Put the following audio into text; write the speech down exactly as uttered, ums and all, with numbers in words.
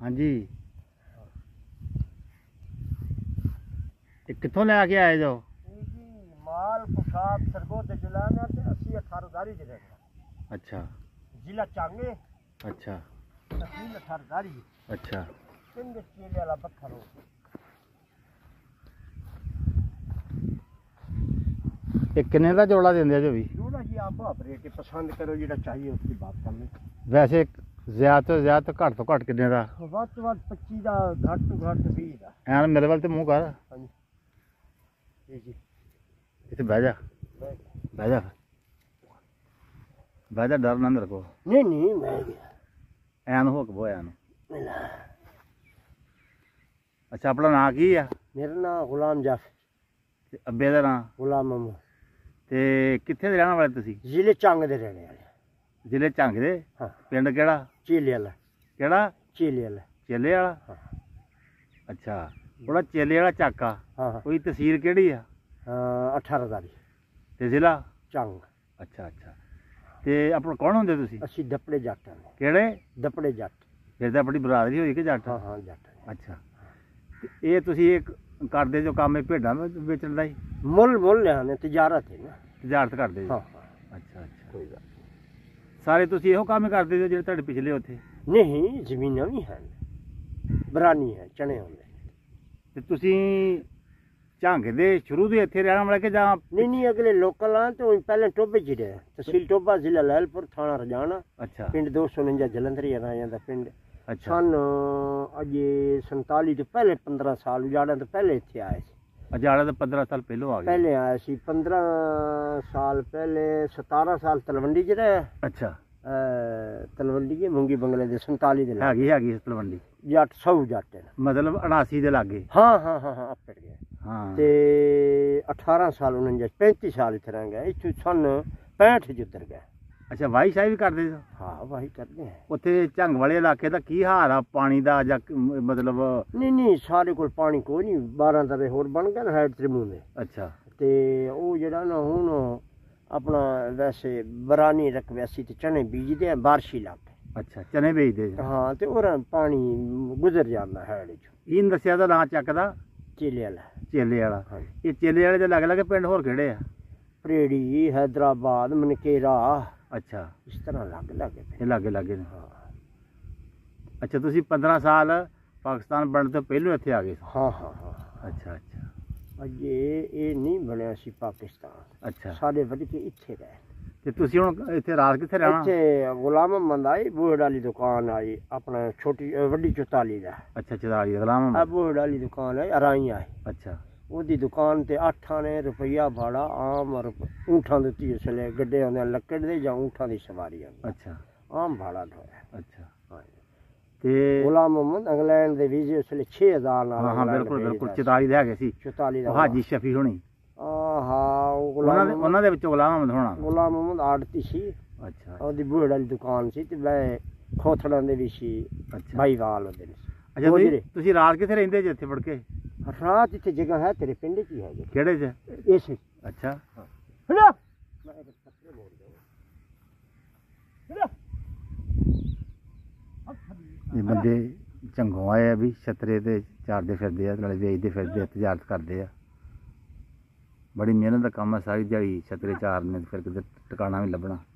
हाँ जी, कितों लैके आए जो? माल पोशाक सरगोदे जुलाना ते अस्सी अठारहदारी दे रहना। अच्छा, जिला चांगे। अच्छा, तहसील अठारहदारी। अच्छा, पिंड चेले वाला पत्थर हो। एक किन्ने दा जोड़ा देंदे जो भी? जोड़ा जी आप आप रेट पसंद करो जिहड़ा चाहिए उसकी बात कर लें। वैसे ज्यादा तो ज्यादा तो घट तो घट किन्ने दा? ਵੱਧ ਤੋਂ ਵੱਧ पच्चीस ਦਾ घट तो घट बीस ਦਾ। ਐਨ ਮੇਰੇ ਵੱਲ ਤੇ ਮੂੰਹ ਕਰ। ਹਾਂਜੀ ਜੀ ਜੀ, ਇੱਥੇ ਬਹਿ ਜਾ, ਬਹਿ ਜਾ, ਬਹਿ ਜਾ, ਡਰ ਨਾ ਮੇਰੇ ਕੋ। ਨਹੀਂ ਨਹੀਂ ਮੈਂ ਐਨ ਹੋ ਕੇ ਬੋਇਆ ਨੂੰ। ਅੱਛਾ, ਆਪਣਾ ਨਾਂ ਕੀ ਆ? ਮੇਰਾ ਨਾਮ ਗੁਲਾਮ ਜਾਫਰ। ਤੇ ਅੱਬੇ ਦਾ ਨਾਂ? ਗੁਲਾਮ ਮਮੂ। ਤੇ ਕਿੱਥੇ ਦੇ ਰਹਿਣ ਵਾਲੇ ਤੁਸੀਂ? ਜ਼ਿਲ੍ਹੇ ਚੰਗ ਦੇ ਰਹਿਣੇ ਵਾਲੇ। ਜ਼ਿਲ੍ਹੇ ਝੰਗ ਦੇ? ਹਾਂ। ਪਿੰਡ ਕਿਹੜਾ? ਚੇਲੇ ਵਾਲਾ। ਕਿਹੜਾ? ਚੇਲੇ ਵਾਲਾ। ਚੇਲੇ ਵਾਲਾ? ਹਾਂ। ਅੱਛਾ, ਉਹਦਾ ਚੇਲੇ ਵਾਲਾ ਚੱਕ ਆ। ਹਾਂ ਹਾਂ। ਕੋਈ ਤਹਿਸੀਲ ਕਿਹੜੀ ਆ? ਅਠਾਰਹਦਾਰੀ। ਤੇ ਜ਼ਿਲ੍ਹਾ? ਚੰਗ। ਅੱਛਾ ਅੱਛਾ, ਤੇ ਆਪਣਾ ਕੌਣ ਹੁੰਦੇ ਤੁਸੀਂ? ਅਸੀਂ ਦਪੜੇ ਜੱਟ ਹਾਂ। ਕਿਹੜੇ? ਦਪੜੇ ਜੱਟ। ਫਿਰ ਤਾਂ ਆਪਣੀ ਬਰਾਦਰੀ ਹੋਈ ਕਿ ਜੱਟ? ਹਾਂ ਹਾਂ ਜੱਟ। ਅੱਛਾ, ਤੇ ਇਹ ਤੁਸੀਂ ਇਹ ਕਰਦੇ ਜੋ ਕੰਮ ਇਹ ਭੇਡਾਂ ਵੇਚਣ ਦਾ ਹੀ? ਮੁੱਲ ਮੁੱਲ ਲਿਆਣੇ ਤਜਾਰਤ ਹੈ ਨਾ। ਤਜਾਰਤ ਕਰਦੇ ਜੀ? ਹਾਂ। ਅੱਛਾ ਅੱਛਾ, ਕੋਈ ਗੱਲ ਸਾਰੇ ਤੁਸੀਂ ਇਹੋ ਕੰਮ ਹੀ ਕਰਦੇ ਜੋ ਜਿਹੜੇ ਤੁਹਾਡੇ ਪਿਛਲੇ ਉੱਥੇ? ਨਹੀਂ, ਜ਼ਮੀਨਾਂ ਵੀ ਹਨ, ਬਰਾਨੀ ਹੈ, ਚਣੇ ਹੁੰਦੇ। ਤੇ ਤੁਸੀਂ ਝੰਗ ਦੇ ਸ਼ੁਰੂ ਦੇ ਇੱਥੇ ਰਹਿਣ ਵਾਲੇ ਕਿ ਜਾਂ? ਨਹੀਂ ਨਹੀਂ, ਅਗਲੇ ਲੋਕਲ ਆ ਤੇ ਪਹਿਲੇ ਟੋਬੇ ਚ ਰਹੇ। ਤਹਿਸੀਲ ਟੋਬਾ, ਜ਼ਿਲ੍ਹਾ ਲਹਿਲਪੁਰ, ਥਾਣਾ ਰਜਾਣਾ। ਅੱਛਾ। ਪਿੰਡ ਦੋ ਸੌ ਉਣੰਜਾ ਜਲੰਧਰ ਆ ਜਾਂਦਾ ਪਿੰਡ। ਅੱਛਾ। ਸਨ ਅਜੇ ਸੰਤਾਲੀ ਤੋਂ ਪਹਿਲੇ ਪੰਦਰਾਂ ਸਾਲ ਉਜਾੜਨ ਤੋਂ ਪਹਿਲੇ ਇੱਥੇ ਆਏ ਸੀ। ਅਜਾੜਾ ਤਾਂ ਪੰਦਰਾਂ ਸਾਲ ਪਹਿਲੋਂ ਆ ਗਏ? ਪਹਿਲੇ ਆਏ ਸੀ ਪੰਦਰਾਂ ਸਾਲ ਪਹਿਲੇ। ਸਤਾਰਾਂ ਸਾਲ ਤਲਵੰਡੀ ਚ ਰਹੇ। ਅੱਛਾ। ਤਲਵੰਡੀ ਜੀ ਮੂੰਗੀ ਬੰਗਲੇ ਦੇ ਸੰਤਾਲੀ ਦੇ ਹੈਗੀ ਹੈਗੀ ਤਲਵੰਡੀ ਜੱਟ ਸੌ ਜੱਟ ਮਤਲਬ ਉਨਾਸੀ ਦੇ ਲਾਗੇ? ਹਾਂ ਹਾਂ ਹਾਂ ਹਾਂ, ਆਪੜ ਗਿਆ। ਹਾਂ। ਤੇ ਅਠਾਰਾਂ ਸਾਲ ਉਣੰਜਾ ਪੈਂਤੀ ਸਾਲ ਇੱਥੇ ਰਹਿ ਗਏ। ਇੱਥੋਂ ਸਨ ਪੈਂਹਠ ਚ ਉਤਰ ਗਏ। ਅੱਛਾ, ਵਾਹੀ ਸ਼ਾਹੀ ਵੀ ਕਰਦੇ ਸੀ? ਹਾਂ, ਵਾਹੀ ਕਰਦੇ ਆ। ਉੱਥੇ ਝੰਗ ਵਾਲੇ ਇਲਾਕੇ ਦਾ ਕੀ ਹਾਲ ਆ ਪਾਣੀ ਦਾ ਜਾਂ ਮਤਲਬ? ਨਹੀਂ ਨਹੀਂ, ਸਾਡੇ ਕੋਲ ਪਾਣੀ ਕੋਈ ਨਹੀਂ। ਬਾਰਾਂ ਦਰੇ ਹੋਰ ਬਣ ਗਏ ਹੈਡ ਤ੍ਰਿਮੂ ਦੇ। ਅੱਛਾ। ਤੇ ਉਹ ਜਿਹੜਾ ਨਾ ਹੁਣ ਆਪਣਾ ਵੈਸੇ ਬਰਾਨੀ ਰਕਬੇ ਅਸੀਂ ਤੇ ਚਣੇ ਬੀਜਦੇ ਆ ਬਾਰਸ਼ੀ ਇਲਾਕੇ। ਅੱਛਾ, ਚਨੇ ਵੇਚਦੇ? ਹਾਂ, ਤੇ ਉਹਦਾ ਪਾਣੀ ਗੁਜ਼ਰ ਜਾਂਦਾ ਹੈਡ ਚ। ਇਹਨ ਦੱਸਿਆ ਦਾ ਨਾਂ ਚੱਕਦਾ? ਚੇਲੇ ਵਾਲਾ। ਚੇਲੇ ਵਾਲਾ। ਇਹ ਚੇਲੇ ਵਾਲੇ ਦੇ ਲੱਗ ਲੱਗੇ ਪਿੰਡ ਹੋਰ ਕਿਹੜੇ ਆ? ਪਰੇੜੀ, ਹੈਦਰਾਬਾਦ, ਮਨਕੇਰਾ। ਅੱਛਾ, ਇਸ ਤਰ੍ਹਾਂ ਲੱਗ ਲੱਗੇ ਇਹ ਲਾਗੇ ਲਾਗੇ ਨੇ? ਹਾਂ। ਅੱਛਾ, ਤੁਸੀਂ ਪੰਦਰਾਂ ਸਾਲ ਪਾਕਿਸਤਾਨ ਬਣਨ ਤੋਂ ਪਹਿਲੋਂ ਇੱਥੇ ਆ ਗਏ? ਹਾਂ ਹਾਂ ਹਾਂ। ਅੱਛਾ ਅੱਛਾ। ਅਜੇ ਇਹ ਨਹੀਂ ਬਣਿਆ ਸੀ ਪਾਕਿਸਤਾਨ। ਅੱਛਾ। ਸਾਡੇ ਵਰਗੇ ਇੱਥੇ ਰਹੇ। ਤੇ ਤੁਸੀਂ ਹੁਣ ਇੱਥੇ ਰਾਤ ਕਿੱਥੇ ਰਹਿਣਾ? ਇੱਥੇ ਗੁਲਾਮ ਮੁਹੰਮਦ ਆਈ, ਬੂਹੜ ਵਾਲੀ ਦੁਕਾਨ ਆਈ, ਆਪਣਾ ਛੋਟੀ ਵੱਡੀ ਚੁਤਾਲੀ ਦਾ। ਅੱਛਾ, ਚਤਾਲੀ ਗੁਲਾਮ ਆ ਬੂਹੜ ਵਾਲੀ ਦੁਕਾਨ ਆਈ, ਅਰਾਈ ਆਈ। ਅੱਛਾ। ਉਹਦੀ ਦੁਕਾਨ ਤੇ ਅੱਠ ਆਨੇ ਰੁਪਈਆ ਭਾੜਾ ਆਮ ਊਂਠਾਂ ਦੇ ਤੀ ਉਸ ਵੇਲੇ ਗੱਡੇ ਆਉਂਦੇ ਲੱਕੜ ਦੇ ਜਾਂ ਊਂਠਾਂ ਦੀ ਸਵਾਰੀ ਆਉਂਦੀ। ਅੱਛਾ। ਆਮ ਭਾੜਾ ਢੋਇਆ। ਅੱਛਾ। ਤੇ ਗੁਲਾਮ ਮੁਹੰਮਦ ਇੰਗਲੈਂਡ ਦੇ ਵੀਜ਼ੇ ਉਸ ਵੇਲੇ ਛੇ ਹਜ਼ਾਰ ਨਾਲ। ਹਾਂ ਬਿਲਕੁਲ ਬਿਲਕੁਲ, ਚਤਾਲੀ ਦੇ ਹੈਗੇ ਸੀ। ਚੁਤਾਲੀ ਦਾ ਹਾਜੀ ਸ਼ਫੀ ਹੋਣੀ। ਹਾਂ, ਉਹਨਾਂ ਦੇ ਉਹਨਾਂ ਦੇ ਵਿੱਚੋਂ ਗੁਲਾਮ ਮੁਹੰਮਦ ਹੋਣਾ। ਗੁਲਾਮ ਮੁਹੰਮਦ ਆੜਤੀ ਸੀ। ਅੱਛਾ। ਉਹਦੀ ਬੂਹੜ ਵਾਲੀ ਦੁਕਾਨ ਸੀ ਤੇ ਮੈਂ ਖੋਥੜਾਂ ਦੇ ਵੀ ਸੀ। ਅੱਛਾ। ਭਾਈਵਾਲ ਉਹਦੇ ਨੇ। ਅੱਛਾ, ਤੁਸੀਂ ਤੁਸੀਂ ਰਾਤ ਕਿੱਥੇ ਰਹਿੰਦੇ ਜੇ ਇੱਥੇ ਫੜ ਕੇ? ਰਾਤ ਇੱਥੇ ਜਗ੍ਹਾ ਹੈ ਤੇਰੇ ਪਿੰਡ ਚ ਹੀ ਹੈ। ਕਿਹੜੇ ਚ? ਇਸ। ਅੱਛਾ। ਇਹ ਬੰਦੇ ਝੰਗੋਂ ਆਏ ਆ ਵੀ ਛਤਰੇ ਤੇ ਚਾਰਦੇ ਫਿਰਦੇ ਆ, ਨਾਲੇ ਵੇਚਦੇ ਫਿਰਦੇ ਆ, ਤਜਾਰਤ ਕਰਦੇ ਆ। ਬੜੀ ਮਿਹਨਤ ਦਾ ਕੰਮ ਆ, ਸਾਰੀ ਦਿਹਾੜੀ ਛਤਰੇ ਚਾਰਨੇ, ਫਿਰ ਕਿਤੇ ਟਿਕਾਣਾ ਵੀ ਲੱਭਣਾ।